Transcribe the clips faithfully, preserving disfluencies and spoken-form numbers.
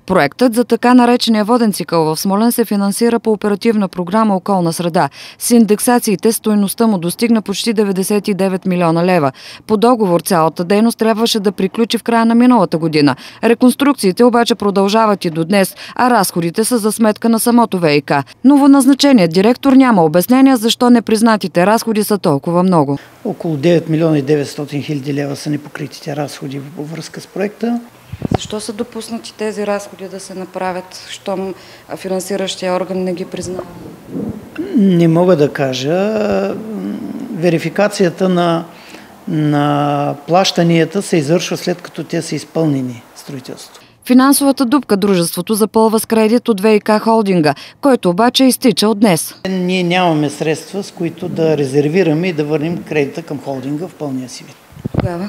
Проектът за така наречения воден цикъл в Смолян се финансира по оперативна програма „Околна среда“. С индексациите стойността му достигна почти деветдесет и девет милиона лева. По договор цялата дейност трябваше да приключи в края на миналата година. Реконструкциите обаче продължават и до днес, а разходите са за сметка на самото ВиК. Новоназначеният директор няма обяснения защо непризнатите разходи са толкова много. Около девет милиона и деветстотин хиляди лева са непокритите разходи във връзка с проекта. Защо са допуснати тези разходи да се направят, щом финансиращия орган не ги признава? Не мога да кажа. Верификацията на, на плащанията се извършва след като те са изпълнени строителството. Финансовата дупка дружеството запълва с кредит от ВиК холдинга, който обаче изтича от днес. Ние нямаме средства, с които да резервираме и да върнем кредита към холдинга в пълния си вид. Тогава?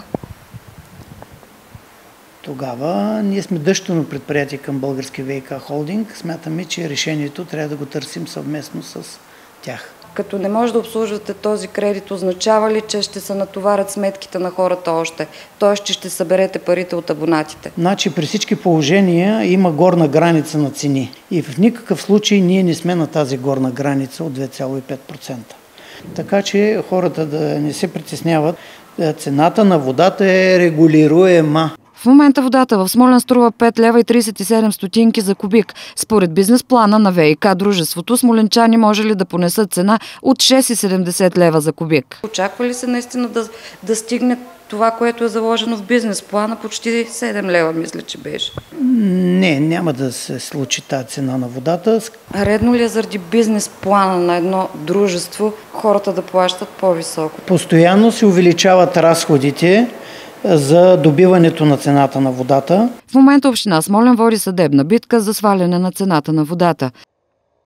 Тогава ние сме дъщерно предприятие към Български ВиК холдинг. Смятаме, че решението трябва да го търсим съвместно с тях. Като не може да обслужвате този кредит, означава ли, че ще се натоварят сметките на хората още? Тоест, че ще съберете парите от абонатите? Значи при всички положения има горна граница на цени. И в никакъв случай ние не сме на тази горна граница от две цяло и пет процента. Така че хората да не се притесняват. Цената на водата е регулируема. В момента водата в Смолян струва пет лева и тридесет и седем стотинки за кубик. Според бизнес плана на ВиК дружеството, смолянчани може ли да понесат цена от шест и седемдесет лева за кубик? Очаква ли се наистина да, да стигне това, което е заложено в бизнес плана, почти седем лева, мисля, че беше? Не, няма да се случи тази цена на водата. Редно ли е заради бизнес плана на едно дружество хората да плащат по-високо? Постоянно се увеличават разходите за добиването на цената на водата. В момента община Смолян води съдебна битка за сваляне на цената на водата.